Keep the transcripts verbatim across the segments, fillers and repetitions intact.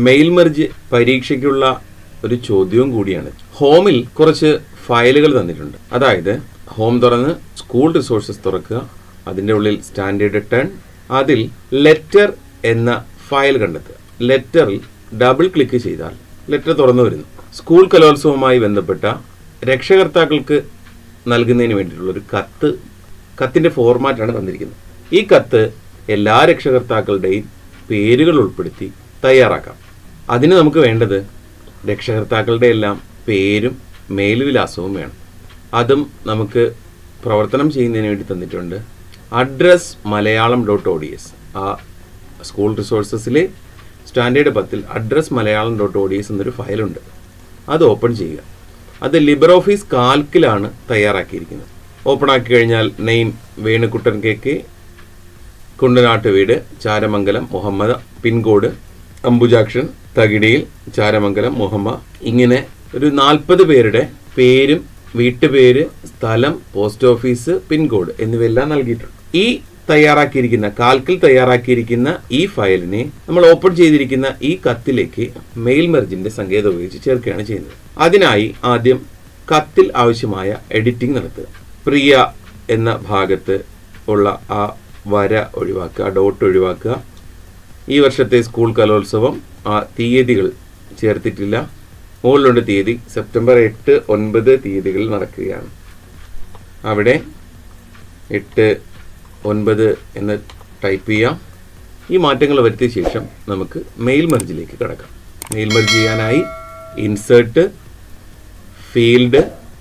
Mail merge പരീക്ഷയ്ക്കുള്ള ഒരു ചോദ്യവും കൂടിയാണ്. ഹോമിൽ കുറച്ച് ഫയലുകൾ തന്നിട്ടുണ്ട്. അതായത് ഹോം തുറന്ന് സ്കൂൾ റിസോഴ്സസ് തുറക്കുക, അതിൻ്റെ ഉള്ളിൽ സ്റ്റാൻഡേർഡ് ടെൻ, അതിൽ ലെറ്റർ എന്ന ഫയൽ കണ്ടെത്തുക. ലെറ്ററിൽ ഡബിൾ ക്ലിക്ക് ചെയ്താൽ ലെറ്റർ തുറന്നു വരുന്നു. സ്കൂൾ കലോത്സവവുമായി ബന്ധപ്പെട്ട രക്ഷകർത്താക്കൾക്ക് നൽകുന്നതിന് വേണ്ടിയിട്ടുള്ള ഒരു കത്ത്, കത്തിൻ്റെ ഫോർമാറ്റാണ് തന്നിരിക്കുന്നത്. ഈ കത്ത് എല്ലാ രക്ഷകർത്താക്കളുടെയും പേരുകൾ ഉൾപ്പെടുത്തി തയ്യാറാക്കാം. അതിന് നമുക്ക് വേണ്ടത് രക്ഷകർത്താക്കളുടെ എല്ലാം പേരും മേൽവിലാസവും വേണം. അതും നമുക്ക് പ്രവർത്തനം ചെയ്യുന്നതിന് വേണ്ടി തന്നിട്ടുണ്ട്. Address Malayalam dot O D S, ആ സ്കൂൾ റിസോഴ്സസിലെ സ്റ്റാൻഡേർഡ് പത്തിൽ address Malayalam dot O D S എന്നൊരു ഫയലുണ്ട്. അത് ഓപ്പൺ ചെയ്യുക. അത് ലിബർ ഓഫീസ് കാൽക്കിലാണ് തയ്യാറാക്കിയിരിക്കുന്നത്. ഓപ്പൺ ആക്കി കഴിഞ്ഞാൽ name Venukuttan K K, Kundanattu വീട്, ചാരമംഗലം മുഹമ്മദ്, പിൻകോഡ് അംബുജാക്ഷൻ, തകിടിയിൽ, ചാരമംഗലം മുഹമ്മദ്, ഇങ്ങനെ ഒരു നാൽപ്പത് പേരുടെ പേരും വീട്ടുപേര്, സ്ഥലം, പോസ്റ്റ് ഓഫീസ്, പിൻകോഡ് എന്നിവയെല്ലാം നൽകിയിട്ടുണ്ട്. ഈ തയ്യാറാക്കിയിരിക്കുന്ന കാൽക്കിൽ തയ്യാറാക്കിയിരിക്കുന്ന ഈ ഫയലിനെ നമ്മൾ ഓപ്പൺ ചെയ്തിരിക്കുന്ന ഈ കത്തിലേക്ക് മെയിൽ മെർജിന്റെ സങ്കേതം ഉപയോഗിച്ച് ചേർക്കുകയാണ് ചെയ്യുന്നത്. അതിനായി ആദ്യം കത്തിൽ ആവശ്യമായ എഡിറ്റിംഗ് നടത്തുക. പ്രിയ എന്ന ഭാഗത്ത് ഉള്ള ആ വര ഒഴിവാക്കുക, ഡോട്ട് ഒഴിവാക്കുക. ഈ വർഷത്തെ സ്കൂൾ കലോത്സവം ആ തീയതികൾ ചേർത്തിട്ടില്ല. മുകളിലുണ്ട് തീയതി, സെപ്റ്റംബർ എട്ട് ഒൻപത് തീയതികൾ നടക്കുകയാണ്. അവിടെ എട്ട് ഒൻപത് എന്ന് ടൈപ്പ് ചെയ്യാം. ഈ മാറ്റങ്ങൾ വരുത്തിയ ശേഷം നമുക്ക് മെയിൽ മെർജിലേക്ക് കടക്കാം. മെയിൽ മെർജ് ചെയ്യാനായി ഇൻസേർട്ട്, ഫീൽഡ്,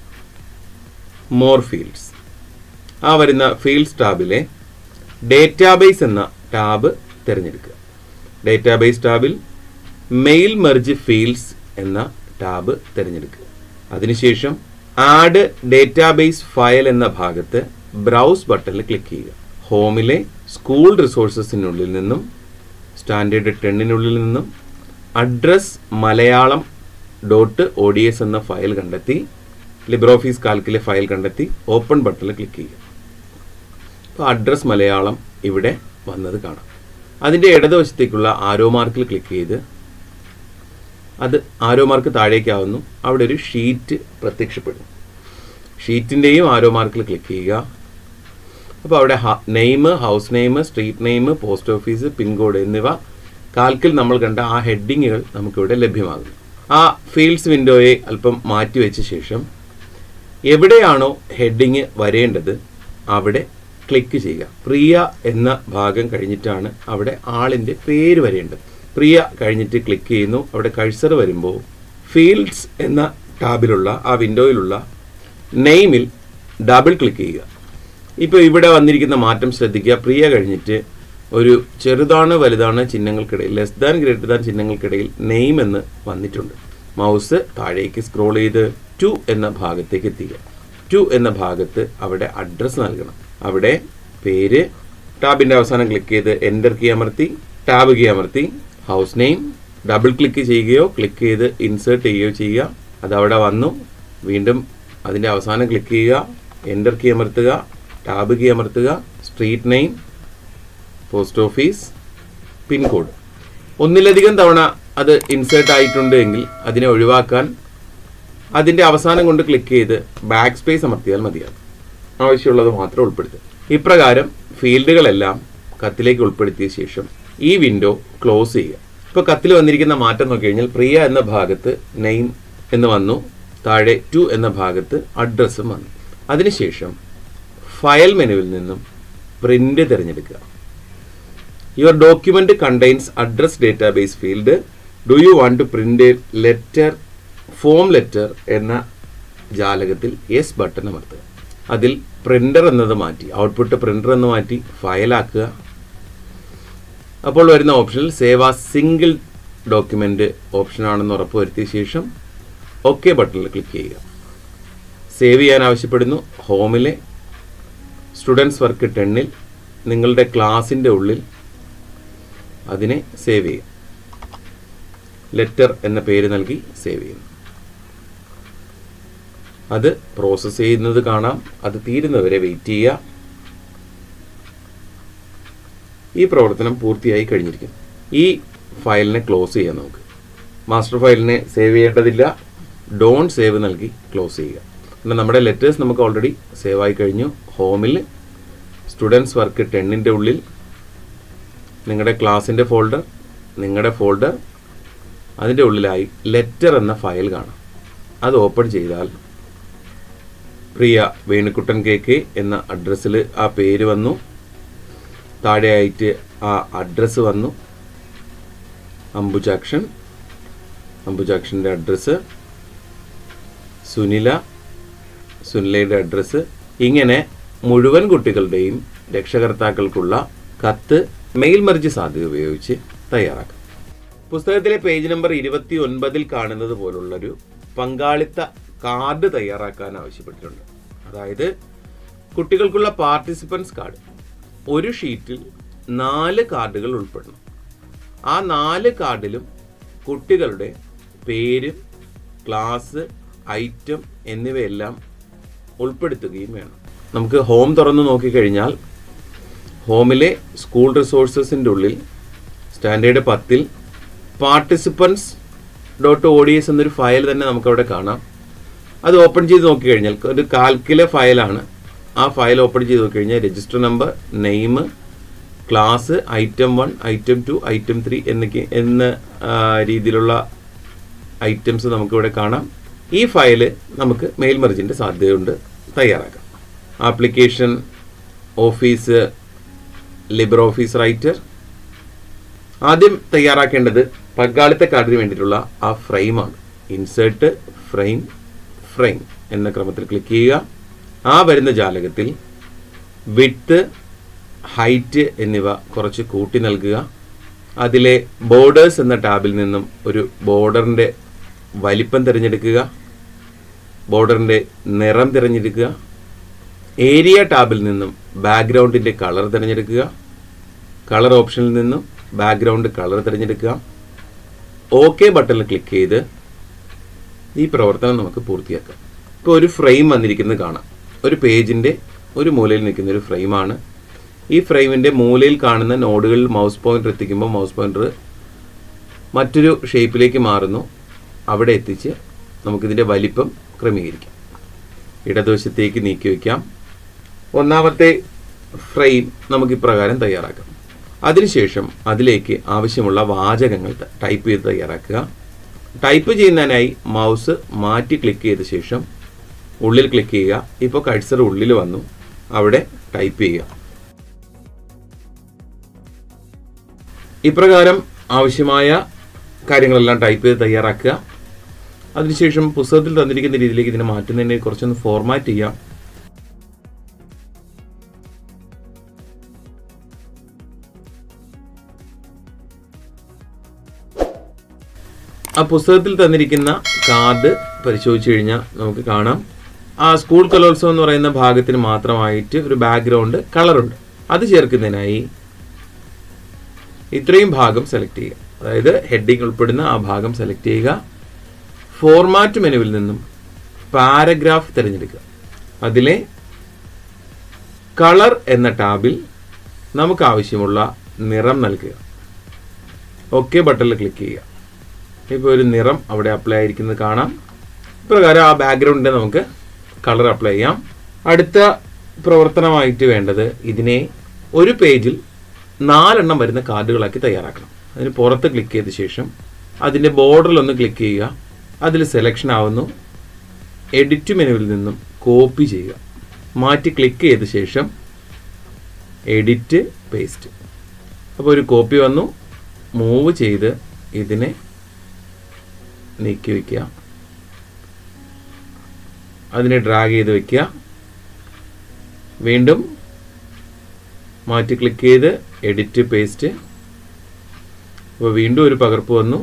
മോർ ഫീൽഡ്സ്, ആ വരുന്ന ഫീൽഡ്സ് ടാബിലെ ഡേറ്റാബേസ് എന്ന ടാബ് തിരഞ്ഞെടുക്കുക. ഡേറ്റാബേസ് ടാബിൽ മെയിൽ മെർജ് ഫീൽഡ്സ് എന്ന ടാബ് തിരഞ്ഞെടുക്കുക. അതിനുശേഷം ആഡ് ഡേറ്റാബേസ് ഫയൽ എന്ന ഭാഗത്ത് ബ്രൗസ് ബട്ടണിൽ ക്ലിക്ക് ചെയ്യുക. ഹോമിലെ സ്കൂൾ റിസോഴ്സസിനുള്ളിൽ നിന്നും സ്റ്റാൻഡേർഡ് ടെന്നിനുള്ളിൽ നിന്നും address Malayalam dot O D S എന്ന ഫയൽ കണ്ടെത്തി ലിബർ ഓഫീസ് കാൽക്കിലെ ഫയൽ കണ്ടെത്തി ഓപ്പൺ ബട്ടണിൽ ക്ലിക്ക് ചെയ്യുക. അപ്പോൾ അഡ്രസ് മലയാളം ഇവിടെ വന്നത് കാണാം. അതിൻ്റെ ഇടതുവശത്തേക്കുള്ള ആരോ മാർക്കിൽ ക്ലിക്ക് ചെയ്ത് അത് ആരോ മാർക്ക് താഴേക്കാവുന്നു. അവിടെ ഒരു ഷീറ്റ് പ്രത്യക്ഷപ്പെടുന്നു. ഷീറ്റിൻ്റെയും ആരോ മാർക്കിൽ ക്ലിക്ക് ചെയ്യുക. അപ്പോൾ അവിടെ name, house name, street name, post office, pin code എന്നിവ കാൽക്കിൽ നമ്മൾ കണ്ട ആ ഹെഡിങ്ങുകൾ നമുക്കിവിടെ ലഭ്യമാകുന്നു. ആ ഫീൽഡ്സ് വിൻഡോയെ അല്പം മാറ്റി വെച്ച ശേഷം എവിടെയാണോ ഹെഡിങ് വരേണ്ടത് അവിടെ ക്ലിക്ക് ചെയ്യുക. പ്രിയ എന്ന ഭാഗം കഴിഞ്ഞിട്ടാണ് അവിടെ ആളിൻ്റെ പേര് വരേണ്ടത്. പ്രിയ കഴിഞ്ഞിട്ട് ക്ലിക്ക് ചെയ്യുന്നു. അവിടെ കഴ്സർ വരുമ്പോൾ ഫീൽഡ്സ് എന്ന ടാബിലുള്ള ആ വിൻഡോയിലുള്ള നെയിമിൽ ഡബിൾ ക്ലിക്ക് ചെയ്യുക. ഇപ്പോൾ ഇവിടെ വന്നിരിക്കുന്ന മാറ്റം ശ്രദ്ധിക്കുക. പ്രിയ കഴിഞ്ഞിട്ട് ഒരു ചെറുതാണ് വലുതാണ് ചിഹ്നങ്ങൾക്കിടയിൽ, ലെസ് ദാൻ ഗ്രേറ്റർ ദാൻ ചിഹ്നങ്ങൾക്കിടയിൽ നെയിം എന്ന് വന്നിട്ടുണ്ട്. മൗസ് താഴേക്ക് സ്ക്രോൾ ചെയ്ത് ടു എന്ന ഭാഗത്തേക്ക് എത്തിക്കുക. ടു എന്ന ഭാഗത്ത് അവിടെ അഡ്രസ്സ് നൽകണം. അവിടെ പേര്, ടാബിൻ്റെ അവസാനം ക്ലിക്ക് ചെയ്ത് എൻ്റർ കീ അമർത്തി ടാബ് കീ അമർത്തി ഹൗസ് നെയിം ഡബിൾ ക്ലിക്ക് ചെയ്യുകയോ ക്ലിക്ക് ചെയ്ത് ഇൻസേർട്ട് ചെയ്യുകയോ ചെയ്യുക. അതവിടെ വന്നു. വീണ്ടും അതിൻ്റെ അവസാനം ക്ലിക്ക് ചെയ്യുക, എൻ്റർ കീ അമർത്തുക, ടാബ് കീ അമർത്തുക, street name, post office, pin code. ഒന്നിലധികം തവണ അത് ഇൻസേർട്ട് ആയിട്ടുണ്ട് എങ്കിൽ അതിനെ ഒഴിവാക്കാൻ അതിൻ്റെ അവസാനം കൊണ്ട് ക്ലിക്ക് ചെയ്ത് ബാക്ക് സ്പേസ് അമർത്തിയാൽ മതിയാകും. ആവശ്യമുള്ളത് മാത്രം ഉൾപ്പെടുത്തുക. ഇപ്രകാരം ഫീൽഡുകളെല്ലാം കത്തിലേക്ക് ഉൾപ്പെടുത്തിയ ശേഷം ഈ വിൻഡോ ക്ലോസ് ചെയ്യുക. ഇപ്പോൾ കത്തിൽ വന്നിരിക്കുന്ന മാറ്റം നോക്കി കഴിഞ്ഞാൽ പ്രിയ എന്ന ഭാഗത്ത് നെയിം എന്ന് വന്നു, താഴെ ടു എന്ന ഭാഗത്ത് അഡ്രസ്സും വന്നു. അതിനുശേഷം ഫയൽ മെനുവിൽ നിന്നും പ്രിൻ്റ് തിരഞ്ഞെടുക്കുക. Your document contains address database field. Do you want to print a letter, form letter എന്ന ജാലകത്തിൽ യെസ് ബട്ടൺ അമർത്തുക. അതിൽ പ്രിൻ്റർ എന്നത് മാറ്റി ഔട്ട്പുട്ട് പ്രിൻ്റർ എന്ന് മാറ്റി ഫയലാക്കുക. അപ്പോൾ വരുന്ന ഓപ്ഷനിൽ സേവ് ആ സിംഗിൾ ഡോക്യുമെൻ്റ് ഓപ്ഷനാണെന്ന് ഉറപ്പുവരുത്തിയ ശേഷം ഓക്കെ ബട്ടണിൽ ക്ലിക്ക് ചെയ്യുക. സേവ് ചെയ്യാൻ ആവശ്യപ്പെടുന്നു. ഹോമിലെ സ്റ്റുഡൻസ് വർക്ക് ടെന്നിൽ നിങ്ങളുടെ ക്ലാസിൻ്റെ ഉള്ളിൽ അതിനെ സേവ് ചെയ്യുക. ലെറ്റർ എന്ന പേര് നൽകി സേവ് ചെയ്യുന്നു. അത് പ്രോസസ്സ് ചെയ്യുന്നത് കാണാം. അത് തീരുന്നവരെ വെയിറ്റ് ചെയ്യുക. ഈ പ്രവർത്തനം പൂർത്തിയായി കഴിഞ്ഞിരിക്കുന്നു. ഈ ഫയലിനെ ക്ലോസ് ചെയ്യാം. നമുക്ക് മാസ്റ്റർ ഫയലിനെ സേവ് ചെയ്യേണ്ടതില്ല. ഡോണ്ട് സേവ് നൽകി ക്ലോസ് ചെയ്യുക. പിന്നെ നമ്മുടെ ലെറ്റേഴ്സ് നമുക്ക് ഓൾറെഡി സേവ് ആയി കഴിഞ്ഞു. ഹോമിൽ സ്റ്റുഡൻസ് വർക്ക് ടെന്നിൻ്റെ ഉള്ളിൽ നിങ്ങളുടെ ക്ലാസ്സിൻ്റെ ഫോൾഡർ, നിങ്ങളുടെ ഫോൾഡർ, അതിൻ്റെ ഉള്ളിലായി ലെറ്റർ എന്ന ഫയൽ കാണാം. അത് ഓപ്പൺ ചെയ്താൽ പ്രിയ വേണുക്കുട്ടൻ കെ കെ എന്ന അഡ്രസ്സിൽ ആ പേര് വന്നു. താഴെയായിട്ട് ആ അഡ്രസ്സ് വന്നു. അംബുജാക്ഷൻ, അംബുജാക്ഷൻ്റെ അഡ്രസ്സ്, സുനില, സുനിലയുടെ അഡ്രസ്സ്. ഇങ്ങനെ മുഴുവൻ കുട്ടികളുടെയും രക്ഷകർത്താക്കൾക്കുള്ള കത്ത് മെയിൽ മെർജ് സാധ്യത ഉപയോഗിച്ച് തയ്യാറാക്കാം. പുസ്തകത്തിലെ പേജ് നമ്പർ ഇരുപത്തി ഒൻപതിൽ കാണുന്നത് പോലുള്ളൊരു പങ്കാളിത്ത കാർഡ് തയ്യാറാക്കാൻ ആവശ്യപ്പെട്ടിട്ടുണ്ട്. അതായത് കുട്ടികൾക്കുള്ള പാർട്ടിസിപ്പൻസ് കാർഡ്. ഒരു ഷീറ്റിൽ നാല് കാർഡുകൾ ഉൾപ്പെടണം. ആ നാല് കാർഡിലും കുട്ടികളുടെ പേര്, ക്ലാസ്, ഐറ്റം എന്നിവയെല്ലാം ഉൾപ്പെടുത്തുകയും വേണം. നമുക്ക് ഹോം തുറന്ന് നോക്കിക്കഴിഞ്ഞാൽ ഹോമിലെ സ്കൂൾ റിസോഴ്സസിൻ്റെ ഉള്ളിൽ സ്റ്റാൻഡേർഡ് പത്തിൽ participants dot O D S എന്നൊരു ഫയൽ തന്നെ നമുക്കവിടെ കാണാം. അത് ഓപ്പൺ ചെയ്ത് നോക്കിക്കഴിഞ്ഞാൽ ഒരു കാൽക്കിലെ ഫയലാണ്. ആ ഫയൽ ഓപ്പൺ ചെയ്ത് നോക്കിക്കഴിഞ്ഞാൽ register number, name, class, item one, item two, item three എന്നൊക്കെ എന്ന രീതിയിലുള്ള ഐറ്റംസ് നമുക്കിവിടെ കാണാം. ഈ ഫയല് നമുക്ക് മെയിൽ മെർജിൻ്റെ സാധ്യതയുണ്ട് തയ്യാറാക്കാം. Application, office, Libre office writer. ആദ്യം തയ്യാറാക്കേണ്ടത് പങ്കാളിത്ത കാർഡിന് വേണ്ടിയിട്ടുള്ള ആ ഫ്രെയിമാണ്. ഇൻസേർട്ട്, ഫ്രെയിം, ഫ്രെയിം എന്ന ക്രമത്തിൽ ക്ലിക്ക് ചെയ്യുക. ആ വരുന്ന ജാലകത്തിൽ വിഡ്ത്ത്, ഹൈറ്റ് എന്നിവ കുറച്ച് കൂട്ടി നൽകുക. അതിലെ ബോർഡേഴ്സ് എന്ന ടാബിൽ നിന്നും ഒരു ബോർഡറിൻ്റെ വലിപ്പം തിരഞ്ഞെടുക്കുക. ബോർഡറിൻ്റെ നിറം തിരഞ്ഞെടുക്കുക. ഏരിയ ടാബിൽ നിന്നും ബാക്ക്ഗ്രൗണ്ടിൻ്റെ കളർ തിരഞ്ഞെടുക്കുക. കളർ ഓപ്ഷനിൽ നിന്നും ബാക്ക്ഗ്രൗണ്ട് കളർ തിരഞ്ഞെടുക്കുക. ഓക്കെ ബട്ടണിൽ ക്ലിക്ക് ചെയ്ത് ഈ പ്രവർത്തനം നമുക്ക് പൂർത്തിയാക്കാം. ഇപ്പോൾ ഒരു ഫ്രെയിം വന്നിരിക്കുന്നത് കാണാം. ഒരു പേജിൻ്റെ ഒരു മൂലയിൽ നിൽക്കുന്ന ഒരു ഫ്രെയിമാണ്. ഈ ഫ്രെയിമിൻ്റെ മൂലയിൽ കാണുന്ന നോഡുകളിൽ മൗസ് പോയിൻ്റർ എത്തിക്കുമ്പോൾ മൗസ് പോയിൻ്റർ മറ്റൊരു ഷേപ്പിലേക്ക് മാറുന്നു. അവിടെ എത്തിച്ച് നമുക്കിതിൻ്റെ വലിപ്പം ക്രമീകരിക്കാം. ഇടതുവശത്തേക്ക് നീക്കി വയ്ക്കാം. ഒന്നാമത്തെ ഫ്രെയിം നമുക്ക് ഇപ്രകാരം തയ്യാറാക്കാം. അതിനുശേഷം അതിലേക്ക് ആവശ്യമുള്ള വാചകങ്ങൾ ടൈപ്പ് ചെയ്ത് തയ്യാറാക്കുക. ടൈപ്പ് ചെയ്യുന്നതിനായി മൗസ് മാറ്റി ക്ലിക്ക് ചെയ്ത ശേഷം ഉള്ളിൽ ക്ലിക്ക് ചെയ്യുക. ഇപ്പോൾ കഴ്സർ ഉള്ളിൽ വന്നു. അവിടെ ടൈപ്പ് ചെയ്യുക. ഇപ്രകാരം ആവശ്യമായ കാര്യങ്ങളെല്ലാം ടൈപ്പ് ചെയ്ത് തയ്യാറാക്കുക. അതിനുശേഷം പുസ്തകത്തിൽ തന്നിരിക്കുന്ന രീതിയിലേക്ക് ഇതിനെ മാറ്റുന്നതിനെ കുറച്ചൊന്ന് ഫോർമാറ്റ് ചെയ്യാം. ആ പുസ്തകത്തിൽ തന്നിരിക്കുന്ന കാർഡ് പരിശോധിച്ച് കഴിഞ്ഞാൽ നമുക്ക് കാണാം ആ സ്കൂൾ കലോത്സവം എന്ന് പറയുന്ന ഭാഗത്തിന് മാത്രമായിട്ട് ഒരു ബാക്ക്ഗ്രൗണ്ട് കളറുണ്ട്. അത് ചേർക്കുന്നതിനായി ഇത്രയും ഭാഗം സെലക്ട് ചെയ്യുക. അതായത് ഹെഡിങ് ഉൾപ്പെടുന്ന ആ ഭാഗം സെലക്ട് ചെയ്യുക. ഫോർമാറ്റ് മെനുവിൽ നിന്നും പാരഗ്രാഫ് തിരഞ്ഞെടുക്കുക. അതിലെ കളർ എന്ന ടാബിൽ നമുക്ക് ആവശ്യമുള്ള നിറം നൽകുക. ഓക്കെ ബട്ടണിൽ ക്ലിക്ക് ചെയ്യുക. ഇപ്പോൾ ഒരു നിറം അവിടെ അപ്ലൈ ആയിരിക്കുന്നത് കാണാം. ഇപ്രകാരം ആ ബാക്ക്ഗ്രൗണ്ടിനെ നമുക്ക് കളർ അപ്ലൈ ചെയ്യാം. അടുത്ത പ്രവർത്തനമായിട്ട് വേണ്ടത് ഇതിനെ ഒരു പേജിൽ നാലെണ്ണം വരുന്ന കാർഡുകളാക്കി തയ്യാറാക്കണം. അതിന് പുറത്ത് ക്ലിക്ക് ചെയ്ത ശേഷം അതിൻ്റെ ബോർഡറിലൊന്ന് ക്ലിക്ക് ചെയ്യുക. അതിൽ സെലക്ഷൻ ആവുന്നു. എഡിറ്റ് മെനുവിൽ നിന്നും കോപ്പി ചെയ്യുക. മാറ്റി ക്ലിക്ക് ചെയ്ത ശേഷം എഡിറ്റ്, പേസ്റ്റ്. അപ്പോൾ ഒരു കോപ്പി വന്നു. മൂവ് ചെയ്ത് ഇതിനെ നീക്കി വയ്ക്കുക. അതിനെ ഡ്രാഗ് ചെയ്ത് വയ്ക്കുക. വീണ്ടും മാറ്റി ക്ലിക്ക് ചെയ്ത് എഡിറ്റ്, പേസ്റ്റ്. അപ്പോൾ വീണ്ടും ഒരു പകർപ്പ് വന്നു.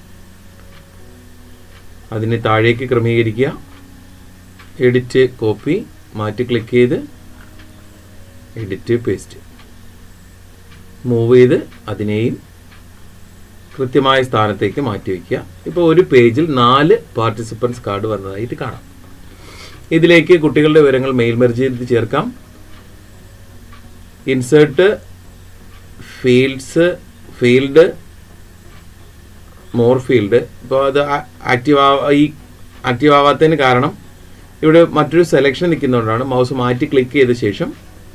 അതിനെ താഴേക്ക് ക്രമീകരിക്കുക. എഡിറ്റ്, കോപ്പി, മാറ്റി ക്ലിക്ക് ചെയ്ത് എഡിറ്റ്, പേസ്റ്റ്. മൂവ് ചെയ്ത് അതിനെയും കൃത്യമായ സ്ഥാനത്തേക്ക് മാറ്റി വയ്ക്കുക. ഇപ്പോൾ ഒരു പേജിൽ നാല് പാർട്ടിസിപ്പൻസ് കാർഡ് വന്നതായിട്ട് കാണാം. ഇതിലേക്ക് കുട്ടികളുടെ വിവരങ്ങൾ മെയിൽ മെർജ് ചെയ്ത് ചേർക്കാം. Insert, fields, field, more field. ഇപ്പോൾ അത് ആക്റ്റീവ് ആ ഈ ആക്റ്റീവ് ആവാത്തതിന് കാരണം ഇവിടെ മറ്റൊരു സെലക്ഷൻ നിൽക്കുന്നതുകൊണ്ടാണ്. മൗസ് മാറ്റി ക്ലിക്ക് ചെയ്ത ശേഷം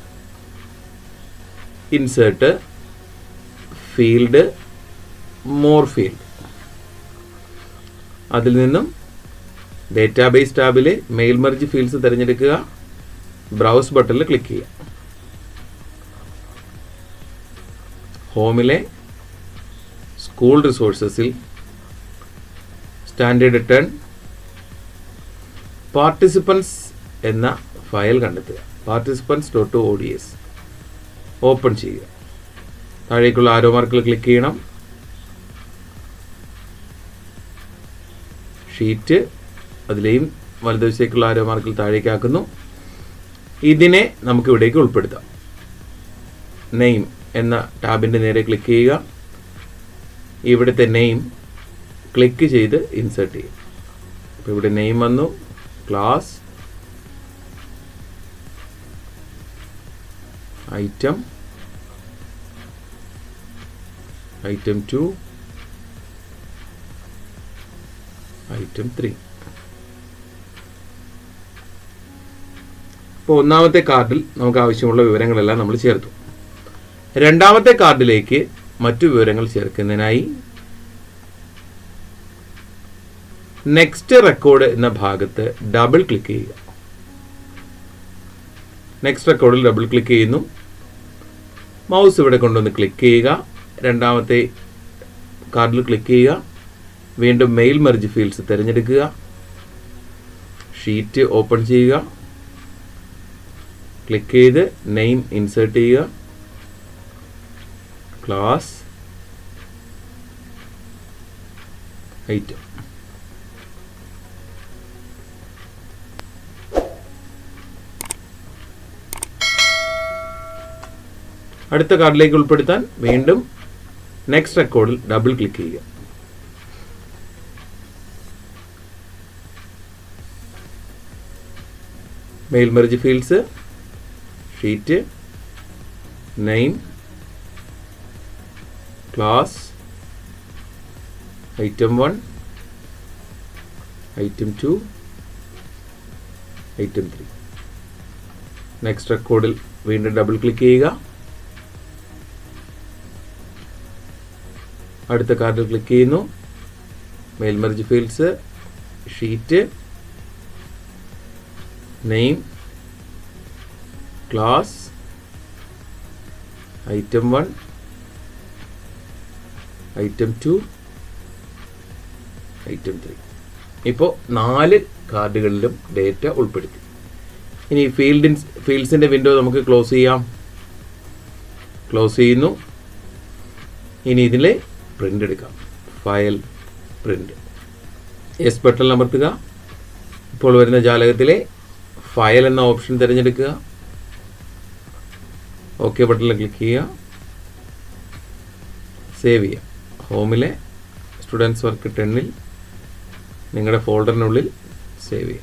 ഇൻസേർട്ട് ഫീൽഡ് മോർ ഫീൽഡ്, അതിൽ നിന്നും ഡേറ്റാബേസ് ടാബിലെ മെയിൽ മെർജ് ഫീൽഡ്സ് തിരഞ്ഞെടുക്കുക. ബ്രൗസ് ബട്ടണിൽ ക്ലിക്ക് ചെയ്യുക. ഹോമിലെ സ്കൂൾ റിസോഴ്സസിൽ സ്റ്റാൻഡേർഡ് ടെൻ പാർട്ടിസിപ്പൻസ് എന്ന ഫയൽ കണ്ടെത്തുക. Participants dot O D S open ചെയ്യുക. താഴേക്കുള്ള ആരോ മാർക്കിൽ ക്ലിക്ക് ചെയ്യണം. ഷീറ്റ് അതിലെയും വലതുവശത്തേക്കുള്ള ആരോ മാർക്കിൽ താഴേക്കാക്കുന്നു. ഇതിനെ നമുക്ക് ഇവിടേക്ക് ഉൾപ്പെടുത്താം. നെയിം എന്ന ടാബിൻ്റെ നേരെ ക്ലിക്ക് ചെയ്യുക. ഇവിടുത്തെ നെയിം ക്ലിക്ക് ചെയ്ത് ഇൻസേർട്ട് ചെയ്യും. അപ്പോൾ ഇവിടെ നെയിം വന്നു. Class, item, item two, item three. ഇപ്പോൾ ഒന്നാമത്തെ കാർഡിൽ നമുക്ക് ആവശ്യമുള്ള വിവരങ്ങളെല്ലാം നമ്മൾ ചേർത്തു. രണ്ടാമത്തെ കാർഡിലേക്ക് മറ്റു വിവരങ്ങൾ ചേർക്കുന്നതിനായി നെക്സ്റ്റ് റെക്കോർഡ് എന്ന ഭാഗത്ത് ഡബിൾ ക്ലിക്ക് ചെയ്യുക. നെക്സ്റ്റ് റെക്കോർഡിൽ ഡബിൾ ക്ലിക്ക് ചെയ്യുന്നു. മൗസ് ഇവിടെ കൊണ്ടുവന്ന് ക്ലിക്ക് ചെയ്യുക. രണ്ടാമത്തെ കാർഡിൽ ക്ലിക്ക് ചെയ്യുക. വീണ്ടും മെയിൽ മെർജ് ഫീൽഡ്സ് തിരഞ്ഞെടുക്കുക. ഷീറ്റ് ഓപ്പൺ ചെയ്യുക. ക്ലിക്ക് ചെയ്ത് നെയിം ഇൻസേർട്ട് ചെയ്യുക. Class, item. അടുത്ത കാർഡിലേക്ക് ഉൾപ്പെടുത്താൻ വീണ്ടും നെക്സ്റ്റ് റെക്കോർഡിൽ ഡബിൾ ക്ലിക്ക് ചെയ്യുക. Mail merge fields, sheet, name, class, item one, item two, item three. Next റെക്കോർഡിൽ വീണ്ടും ഡബിൾ ക്ലിക്ക് ചെയ്യുക. അടുത്ത കാർഡിൽ ക്ലിക്ക് ചെയ്യുന്നു. Mail merge fields, sheet, name, class, item one, item two, item three. ഇപ്പോൾ നാല് കാർഡുകളിലും ഡേറ്റ ഉൾപ്പെടുത്തി. ഇനി ഫീൽഡിൻ ഫീൽഡ്സിൻ്റെ വിൻഡോ നമുക്ക് ക്ലോസ് ചെയ്യാം. ക്ലോസ് ചെയ്യുന്നു. ഇനി ഇതിലെ പ്രിൻ്റ് എടുക്കാം. File, print. എസ് ബട്ടൺ അമർത്തുക. ഇപ്പോൾ വരുന്ന ജാലകത്തിലെ ഫയൽ എന്ന ഓപ്ഷൻ തിരഞ്ഞെടുക്കുക. ഓക്കെ ബട്ടണിൽ ക്ലിക്ക് ചെയ്യുക. സേവ് ചെയ്യുക. ഹോമിലെ സ്റ്റുഡൻസ് വർക്ക് ടെന്നിൽ നിങ്ങളുടെ ഫോൾഡറിനുള്ളിൽ സേവ് ചെയ്യുക.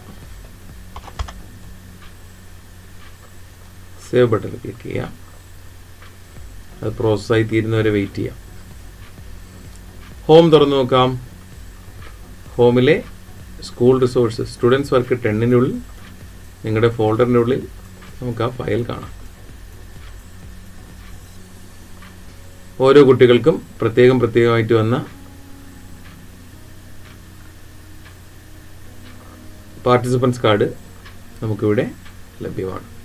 സേവ് ബട്ടണിൽ ക്ലിക്ക് ചെയ്യുക. അത് പ്രോസസ്സായി തീരുന്നവരെ വെയിറ്റ് ചെയ്യാം. ഹോം തുറന്നു നോക്കാം. ഹോമിലെ സ്കൂൾ റിസോഴ്സസ് സ്റ്റുഡൻസ് വർക്ക് ടെന്നിനുള്ളിൽ നിങ്ങളുടെ ഫോൾഡറിൻ്റെ ഉള്ളിൽ നമുക്ക് ആ ഫയൽ കാണാം. ഓരോ കുട്ടികൾക്കും പ്രത്യേകം പ്രത്യേകമായിട്ട് വന്ന പാർട്ടിസിപ്പൻസ് കാർഡ് നമുക്കിവിടെ ലഭ്യമാണ്.